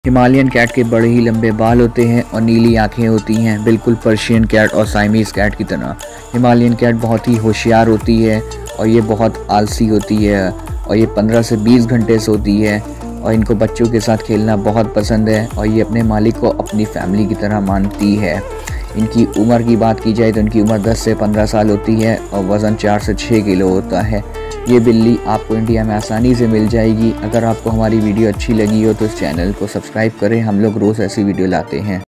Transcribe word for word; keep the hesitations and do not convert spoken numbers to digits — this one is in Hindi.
हिमालयन कैट के बड़े ही लंबे बाल होते हैं और नीली आंखें होती हैं, बिल्कुल पर्शियन कैट और साइमीज़ कैट की तरह। हिमालयन कैट बहुत ही होशियार होती है और ये बहुत आलसी होती है और ये पंद्रह से बीस घंटे सोती है और इनको बच्चों के साथ खेलना बहुत पसंद है और ये अपने मालिक को अपनी फैमिली की तरह मानती है। इनकी उम्र की बात की जाए तो इनकी उम्र दस से पंद्रह साल होती है और वज़न चार से छः किलो होता है। ये बिल्ली आपको इंडिया में आसानी से मिल जाएगी। अगर आपको हमारी वीडियो अच्छी लगी हो तो इस चैनल को सब्सक्राइब करें, हम लोग रोज़ ऐसी वीडियो लाते हैं।